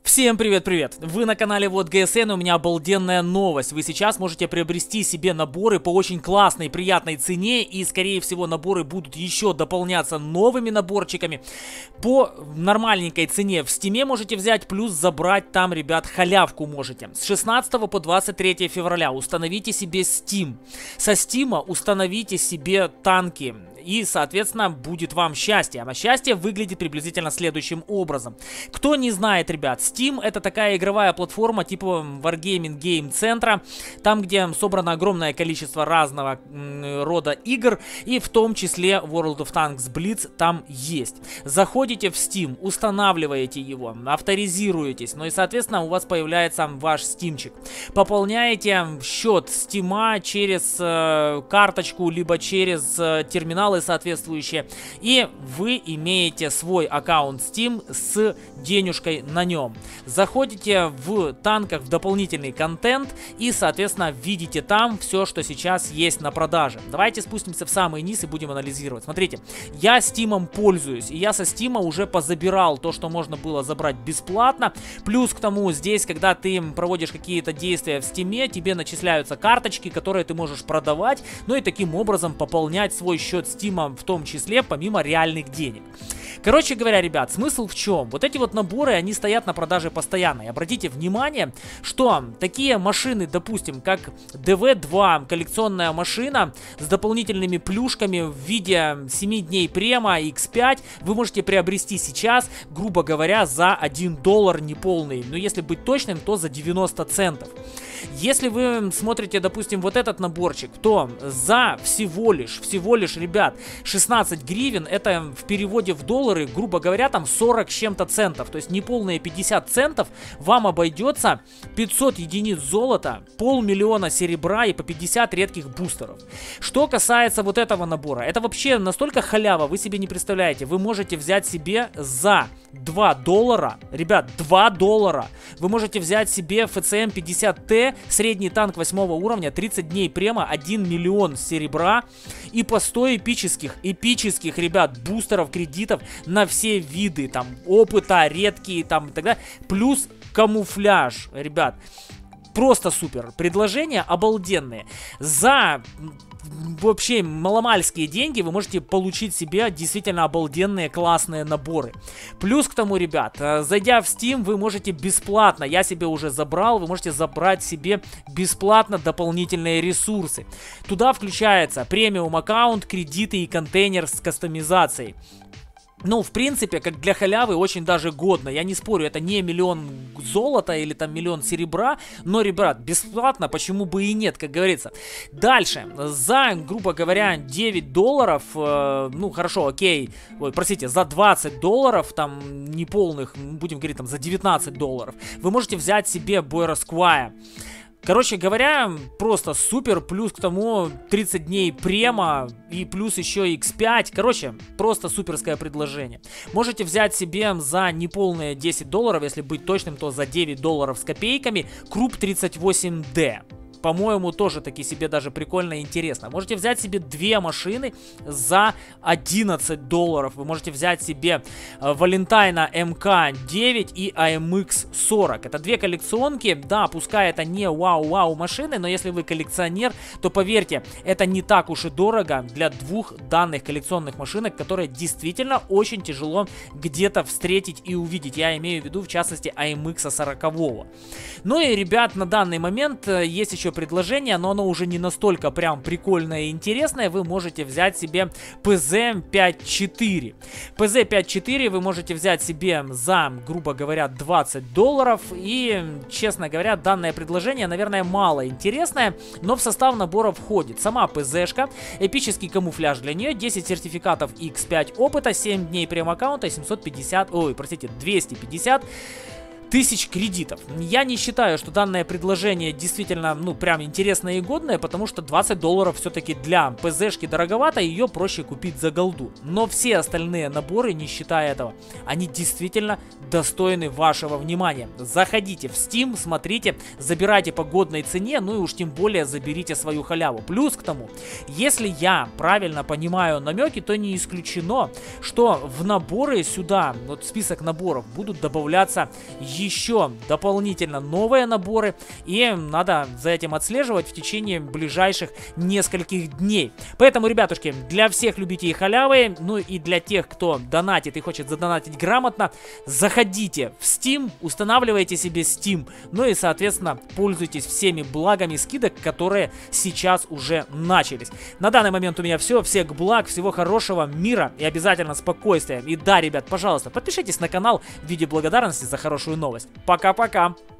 Всем привет-привет! Вы на канале Вот ГСН, у меня обалденная новость. Вы сейчас можете приобрести себе наборы по очень классной, приятной цене. И, скорее всего, наборы будут еще дополняться новыми наборчиками. По нормальненькой цене в Стиме можете взять, плюс забрать там, ребят, халявку можете. С 16 по 23 февраля установите себе Steam. Со Стима установите себе танки. И, соответственно, будет вам счастье. А счастье выглядит приблизительно следующим образом. Кто не знает, ребят, Steam — это такая игровая платформа типа Wargaming Game центра. Там, где собрано огромное количество разного рода игр. И в том числе World of Tanks Blitz там есть. Заходите в Steam, устанавливаете его, авторизируетесь. Ну и, соответственно, у вас появляется ваш стимчик. Пополняете счет Steam через карточку, либо через терминалы соответствующие, и вы имеете свой аккаунт Steam с денежкой на нем. Заходите в танках в дополнительный контент и, соответственно, видите там все, что сейчас есть на продаже. Давайте спустимся в самый низ и будем анализировать. Смотрите, я Steam'ом пользуюсь, и я со Steam'а уже позабирал то, что можно было забрать бесплатно. Плюс к тому, здесь, когда ты проводишь какие-то действия в Steam'е, тебе начисляются карточки, которые ты можешь продавать, ну и таким образом пополнять свой счет Steam в том числе, помимо реальных денег. Короче говоря, ребят, смысл в чем? Вот эти вот наборы, они стоят на продаже постоянно. И обратите внимание, что такие машины, допустим, как DV2, коллекционная машина с дополнительными плюшками в виде 7 дней према X5, вы можете приобрести сейчас, грубо говоря, за $1 неполный. Но если быть точным, то за 90 центов. Если вы смотрите, допустим, вот этот наборчик, то за всего лишь, ребят, 16 гривен, это в переводе в доллары, грубо говоря, там 40 с чем-то центов. То есть неполные 50 центов вам обойдется 500 единиц золота, 500 000 серебра и по 50 редких бустеров. Что касается вот этого набора, это вообще настолько халява, вы себе не представляете. Вы можете взять себе за $2, ребят, $2. Вы можете взять себе FCM 50T, средний танк 8 уровня, 30 дней према, 1 миллион серебра и по 100 эпических, ребят, бустеров, кредитов на все виды, там, опыта, редкие, там, и так далее. Плюс камуфляж, ребят. Просто супер. Предложения обалденные. За вообще маломальские деньги вы можете получить себе действительно обалденные классные наборы. Плюс к тому, ребят, зайдя в Steam, вы можете бесплатно, я себе уже забрал, вы можете забрать себе бесплатно дополнительные ресурсы. Туда включается премиум аккаунт, кредиты и контейнер с кастомизацией. Ну, в принципе, как для халявы, очень даже годно. Я не спорю, это не миллион золота или там миллион серебра. Но, ребят, бесплатно, почему бы и нет, как говорится. Дальше, за, грубо говоря, $9, ну, хорошо, окей, ой, простите, за $20, там, неполных, будем говорить, там, за $19, вы можете взять себе Бойра Сквая. Короче говоря, просто супер, плюс к тому 30 дней према и плюс еще X5. Короче, просто суперское предложение. Можете взять себе за неполные $10, если быть точным, то за $9 с копейками, Круп 38D. По-моему, тоже таки себе даже прикольно и интересно. Можете взять себе две машины за $11. Вы можете взять себе Валентайна МК-9 и AMX-40. Это две коллекционки. Да, пускай это не вау-вау машины, но если вы коллекционер, то поверьте, это не так уж и дорого для двух данных коллекционных машинок, которые действительно очень тяжело где-то встретить и увидеть. Я имею в виду, в частности, AMX-40. Ну и, ребят, на данный момент есть еще предложение, но оно уже не настолько прям прикольное и интересное. Вы можете взять себе PZ-54. PZ-54 вы можете взять себе за, грубо говоря, $20. И, честно говоря, данное предложение, наверное, мало интересное, но в состав набора входит сама ПЗшка, эпический камуфляж для нее, 10 сертификатов X5 опыта, 7 дней прем-аккаунта и 250 тысяч кредитов. Я не считаю, что данное предложение действительно, ну, прям интересное и годное, потому что $20 все-таки для ПЗшки дороговато, ее проще купить за голду. Но все остальные наборы, не считая этого, они действительно достойны вашего внимания. Заходите в Steam, смотрите, забирайте по годной цене, ну и уж тем более заберите свою халяву. Плюс к тому, если я правильно понимаю намеки, то не исключено, что в наборы сюда, вот список наборов, будут добавляться еще дополнительно новые наборы, и надо за этим отслеживать в течение ближайших нескольких дней. Поэтому, ребятушки, для всех любителей халявы, ну и для тех, кто донатит и хочет задонатить грамотно, заходите в Steam, устанавливайте себе Steam, ну и, соответственно, пользуйтесь всеми благами скидок, которые сейчас уже начались. На данный момент у меня все. Всех благ, всего хорошего, мира и обязательно спокойствия. И да, ребят, пожалуйста, подпишитесь на канал в виде благодарности за хорошую новость. Пока-пока!